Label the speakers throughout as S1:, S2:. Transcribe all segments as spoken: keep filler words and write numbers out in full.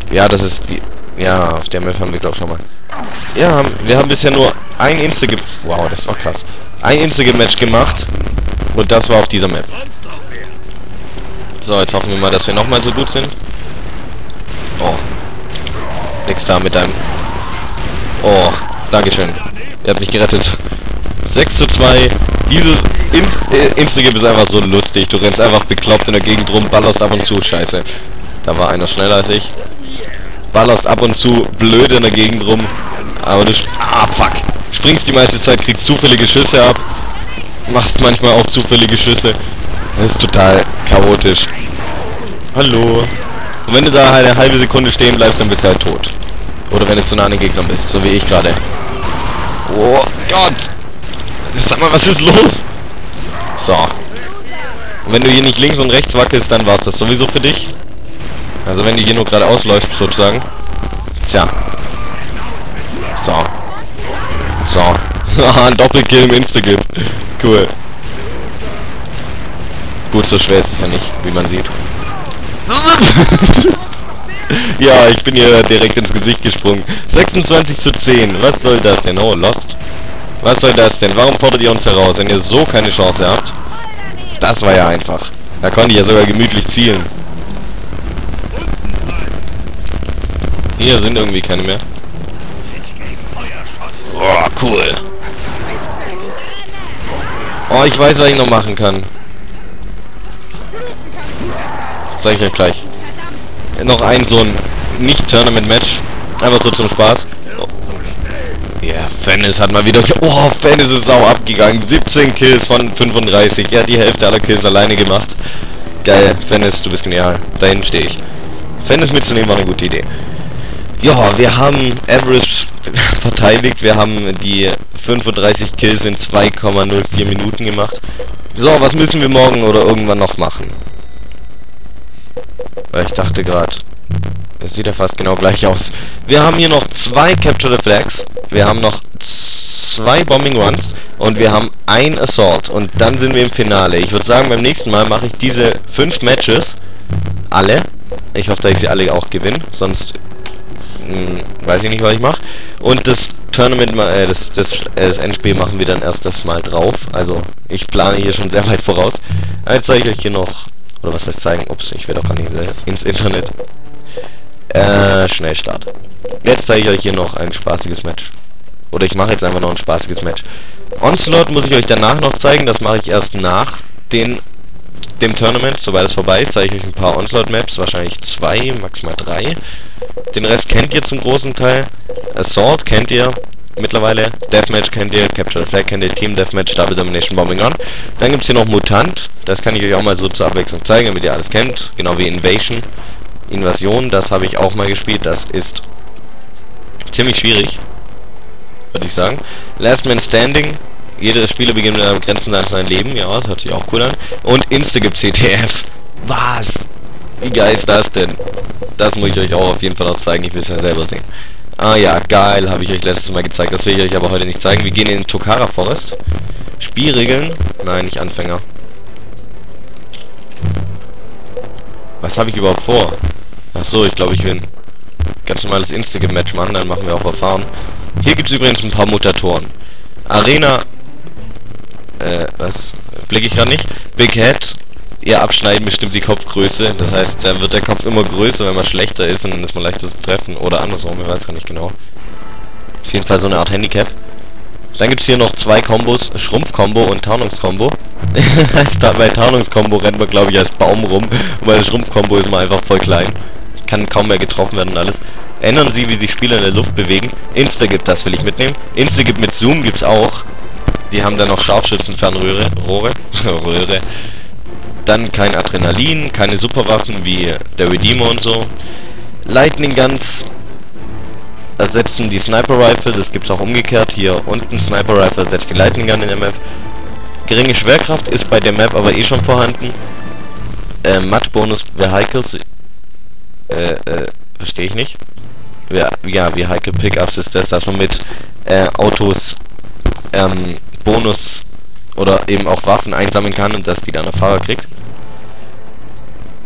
S1: Ja, das ist die... Ja, auf der Map haben wir, glaube ich, schon mal. Ja, wir haben bisher nur ein Insta... Wow, das war krass. Ein Insta-Match gemacht. Und das war auf dieser Map. So, jetzt hoffen wir mal, dass wir nochmal so gut sind. Oh. Nix da mit deinem... Oh, dankeschön. Der hat mich gerettet. sechs zu zwei. Dieses Inst äh, Instagame ist einfach so lustig. Du rennst einfach bekloppt in der Gegend rum, ballerst ab und zu. Scheiße. Da war einer schneller als ich. Ballerst ab und zu blöd in der Gegend rum. Aber du... Ah, fuck. Springst die meiste Zeit, kriegst zufällige Schüsse ab. Machst manchmal auch zufällige Schüsse. Das ist total chaotisch. Hallo. Und wenn du da halt eine halbe Sekunde stehen bleibst, dann bist du halt tot. Oder wenn du zu nah an den Gegnern bist, so wie ich gerade. Oh Gott! Sag mal, was ist los? So. Und wenn du hier nicht links und rechts wackelst, dann war's das sowieso für dich. Also wenn du hier nur gerade ausläufst, sozusagen. Tja. So. So. Haha, ein Doppelkill im Instagame. Cool. Gut, so schwer ist es ja nicht, wie man sieht. Ja, ich bin hier direkt ins Gesicht gesprungen. sechsundzwanzig zu zehn. Was soll das denn? Oh, Lost. Was soll das denn? Warum fordert ihr uns heraus, wenn ihr so keine Chance habt? Das war ja einfach. Da konnte ich ja sogar gemütlich zielen. Hier sind irgendwie keine mehr. Oh, cool. Oh, ich weiß, was ich noch machen kann. Sag ich euch gleich. Noch ein so ein Nicht-Tournament-Match. Einfach so zum Spaß. Oh. Ja, Fennis hat mal wieder... Oh, Fennis ist sau abgegangen. siebzehn Kills von fünfunddreißig. Ja, die Hälfte aller Kills alleine gemacht. Geil, Fennis, du bist genial. Dahin stehe ich. Fennis mitzunehmen war eine gute Idee. Ja, wir haben Everest verteidigt. Wir haben die fünfunddreißig Kills in zwei Komma null vier Minuten gemacht. So, was müssen wir morgen oder irgendwann noch machen? Ich dachte gerade, es sieht ja fast genau gleich aus. Wir haben hier noch zwei Capture the Flags. Wir haben noch zwei Bombing Runs. Und wir haben ein Assault. Und dann sind wir im Finale. Ich würde sagen, beim nächsten Mal mache ich diese fünf Matches. Alle. Ich hoffe, dass ich sie alle auch gewinne. Sonst... weiß ich nicht, was ich mache. Und das Tournament, äh, das, das, äh, das Endspiel machen wir dann erst das Mal drauf. Also, ich plane hier schon sehr weit voraus. Jetzt zeige ich euch hier noch, oder was heißt zeigen? Ups, ich werde auch gar nicht ins Internet. Äh, Schnellstart. Jetzt zeige ich euch hier noch ein spaßiges Match. Oder ich mache jetzt einfach noch ein spaßiges Match. Onslaught muss ich euch danach noch zeigen. Das mache ich erst nach den dem Tournament, sobald es vorbei ist, zeige ich euch ein paar Onslaught-Maps, wahrscheinlich zwei, maximal drei. Den Rest kennt ihr zum großen Teil. Assault kennt ihr mittlerweile, Deathmatch kennt ihr, Capture the Flag kennt ihr, Team Deathmatch, Double Domination, Bombing Run. Dann gibt es hier noch Mutant, das kann ich euch auch mal so zur Abwechslung zeigen, damit ihr alles kennt, genau wie Invasion. Invasion, das habe ich auch mal gespielt, das ist ziemlich schwierig, würde ich sagen. Last Man Standing. Jeder Spieler beginnt mit einem Grenzen an sein Leben. Ja, das hört sich auch cool an. Und Insta gibt C T F. Was? Wie geil ist das denn? Das muss ich euch auch auf jeden Fall auch zeigen. Ich will es ja selber sehen. Ah ja, geil. Habe ich euch letztes Mal gezeigt. Das will ich euch aber heute nicht zeigen. Wir gehen in den Tokara Forest. Spielregeln. Nein, nicht Anfänger. Was habe ich überhaupt vor? Ach so, ich glaube, ich will ein ganz normales Insta-Match machen. Dann machen wir auch Verfahren. Hier gibt es übrigens ein paar Mutatoren. Arena... Äh, was? Blicke ich gerade nicht. Big Head. Ihr Abschneiden bestimmt die Kopfgröße. Das heißt, dann wird der Kopf immer größer, wenn man schlechter ist und dann ist man leichter zu treffen. Oder andersrum, ich weiß gar nicht genau. Auf jeden Fall so eine Art Handicap. Dann gibt es hier noch zwei Kombos. Schrumpf-Kombo und Tarnungskombo. Bei Tarnungskombo rennt man, glaube ich, als Baum rum. Weil Schrumpf-Kombo ist man einfach voll klein. Kann kaum mehr getroffen werden und alles. Ändern Sie, wie sich Spieler in der Luft bewegen. Insta gibt, das will ich mitnehmen. Insta gibt mit Zoom gibt's auch. Die haben dann noch Scharfschützenfernröhre, Rohre, Röhre. Dann kein Adrenalin, keine Superwaffen wie der Redeemer und so. Lightning Guns ersetzen die Sniper Rifle, das gibt's auch umgekehrt. Hier unten Sniper Rifle ersetzt die Lightning Gun in der Map. Geringe Schwerkraft ist bei der Map aber eh schon vorhanden. Äh, Matt-Bonus Vehicles. Äh, äh, verstehe ich nicht. Ja, ja, Vehicle Pickups ist das, dass man mit äh, Autos ähm, Bonus oder eben auch Waffen einsammeln kann und dass die dann der Fahrer kriegt.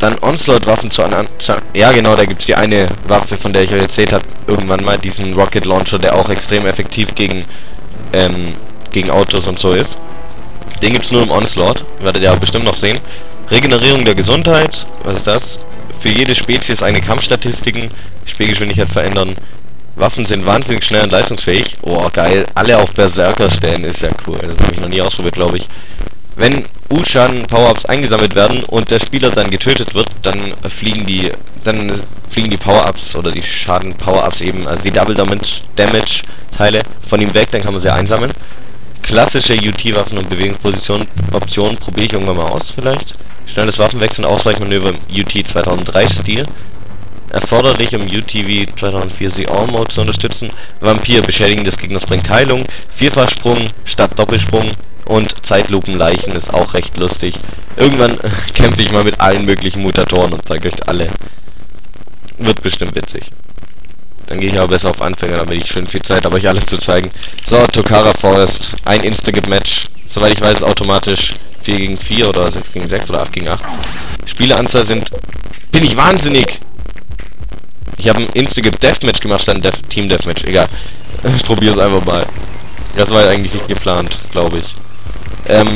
S1: Dann Onslaught-Waffen zu anderen... Ja genau, da gibt's die eine Waffe, von der ich euch erzählt habe, irgendwann mal, diesen Rocket Launcher, der auch extrem effektiv gegen, ähm, gegen Autos und so ist. Den gibt's nur im Onslaught, werdet ihr auch bestimmt noch sehen. Regenerierung der Gesundheit, was ist das? Für jede Spezies eine Kampfstatistiken, Spielgeschwindigkeit verändern. Waffen sind wahnsinnig schnell und leistungsfähig. Oh, geil. Alle auf Berserker stellen, ist ja cool. Das habe ich noch nie ausprobiert, glaube ich. Wenn U-Schaden-Power-Ups eingesammelt werden und der Spieler dann getötet wird, dann fliegen die dann fliegen die Power-Ups oder die Schaden-Power-Ups eben, also die Double-Damage-Teile von ihm weg, dann kann man sie einsammeln. Klassische U T-Waffen und Bewegungsposition-Optionen probiere ich irgendwann mal aus, vielleicht. Schnelles Waffenwechseln, Ausweichmanöver im U T zweitausenddrei-Stil. Erforderlich, um U T V zweitausendvier C All-Mode zu unterstützen. Vampir, Beschädigen des Gegners bringt Heilung. Vierfachsprung statt Doppelsprung. Und Zeitlupenleichen ist auch recht lustig. Irgendwann äh, kämpfe ich mal mit allen möglichen Mutatoren und zeige euch alle. Wird bestimmt witzig. Dann gehe ich aber besser auf Anfänger, damit ich schön viel Zeit habe, euch alles zu zeigen. So, Tokara Forest. Ein Insta-Match. Soweit ich weiß, ist automatisch vier gegen vier oder sechs gegen sechs oder acht gegen acht. Spieleranzahl sind... Bin ich wahnsinnig! Ich habe ein Insta-Deathmatch gemacht, statt ein Def Team Deathmatch. Egal. Ich probiere es einfach mal. Das war eigentlich nicht geplant, glaube ich. Ähm.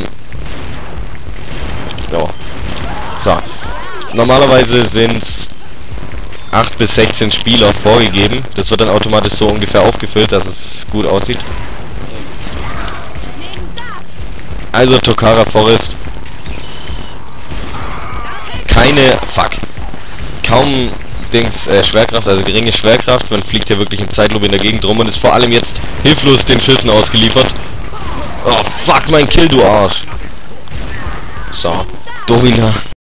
S1: Ja. So. Normalerweise sind es acht bis sechzehn Spieler vorgegeben. Das wird dann automatisch so ungefähr aufgefüllt, dass es gut aussieht. Also Tokara Forest. Keine... Fuck. Kaum... Dings, äh, Schwerkraft, also geringe Schwerkraft. Man fliegt hier wirklich in Zeitlupe in der Gegend rum und ist vor allem jetzt hilflos den Schüssen ausgeliefert. Oh, fuck, mein Kill, du Arsch. So, Domina.